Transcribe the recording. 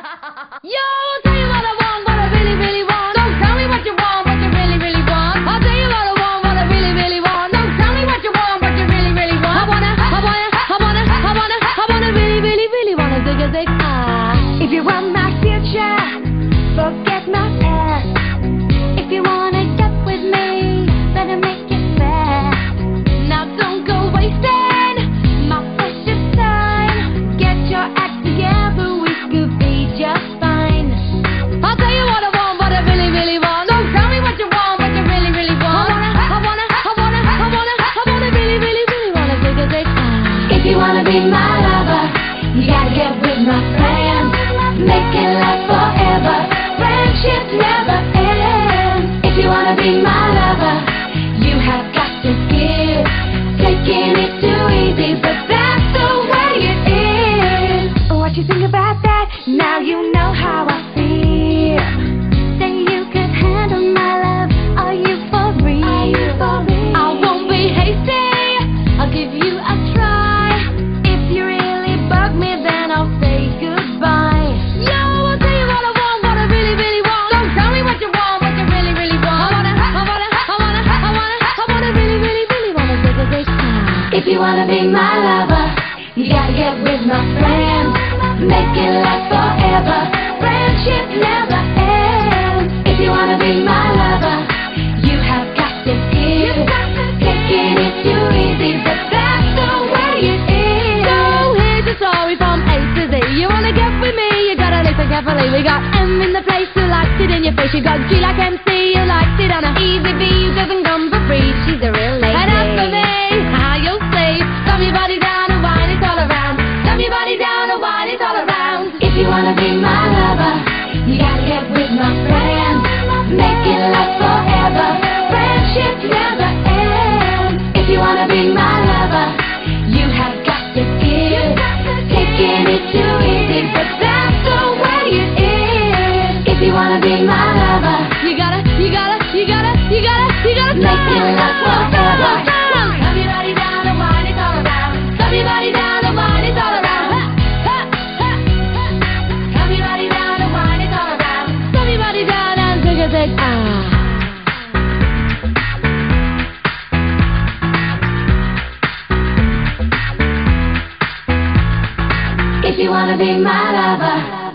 Yo, I'll tell you what I want, what I really, really want. Don't tell me what you want, what you really, really want. I'll tell you what I want, what I really, really want. Don't tell me what you want, what you really, really want. I wanna really, really, really wanna dig a dig. If you want my future, forget my past. If you wanna get with me, better make it fast. Now don't go wasting my precious time. Get your act together, we could be just fine. I'll tell you what I want, what I really, really want. Don't tell me what you want, what you really, really want. I wanna really, really, really wanna dig a dig. If you wanna be my lover, you gotta get with my friends. Make it last forever. Friendship never ends. If you wanna be my lover, you have got to give. Taking it too easy, but that's the way it is. What you think about that? Now you know how I feel. Say you could handle my love. Are you for real? I won't be hasty, I'll give you a try. If you really bug me, then I'll say goodbye. Yo, I'll tell you what I want, what I really, really want. Don't tell me what you want, what you really, really want. I wanna really, really, really wanna dig a dig. If you wanna be my lover, you gotta get with my friends. Make it last forever. Friendship never ends. If you wanna be my lover, you have got to give. Taking it too easy, but that's the way it is. So here's the story from A to Z. You wanna get with me, you gotta listen carefully. We got M in the place who likes it in your face. You got G like MC, who likes it on a easy V, who doesn't come for free. She's a real lady. And as for me, how you'll slave. Thumb your body down and wine it all around. Thumb your body down and wine it all around. If you wanna be my lover, you gotta get with my friends. Make it last forever. Friendship never ends. If you wanna be my lover, you have got to give. Taking it too easy, but that's the way it is. If you wanna be my lover, You gotta make it last forever. Thumb your body down and wine it all around. Thumb your body down and wine it all around. Thumb your body down and wine it all around. Thumb your body down and dig a dig. If you wanna be my lover,